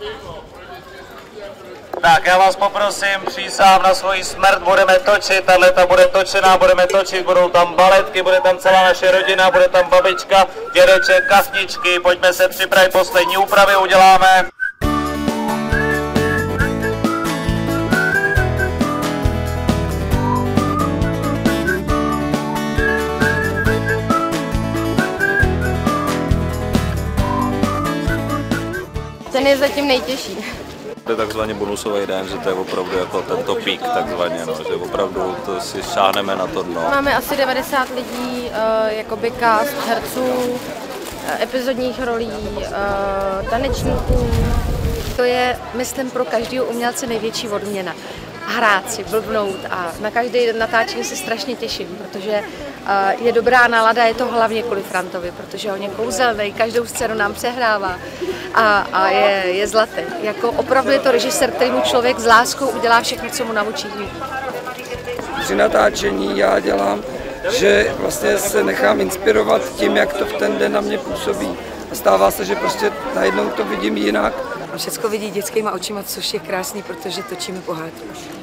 Tak já vás poprosím, přísahám na svoji smrt, budeme točit, tato bude točená, budeme točit, budou tam baletky, bude tam celá naše rodina, bude tam babička, dědeček, kasničky, pojďme se připravit, poslední úpravy uděláme. Ten je zatím nejtěžší. To je takzvaně bonusový den, že to je opravdu jako tento pík takzvaně, no, že opravdu to si šáhneme na to dno. Máme asi 90 lidí, jakoby cast herců, epizodních rolí, tanečníků. To je, myslím, pro každého umělce největší odměna. Hrát si, blbnout a na každé natáčení se strašně těším, protože je dobrá nálada, je to hlavně kvůli Frantovi, protože on je kouzelný, každou scénu nám přehrává a je zlatý. Jako opravdu je to režisér, který mu člověk s láskou udělá všechno, co mu naučí. Při natáčení já dělám, že vlastně se nechám inspirovat tím, jak to v ten den na mě působí. A stává se, že prostě najednou to vidím jinak. Všechno vidí dětskýma očima, což je krásný, protože točíme pohádku.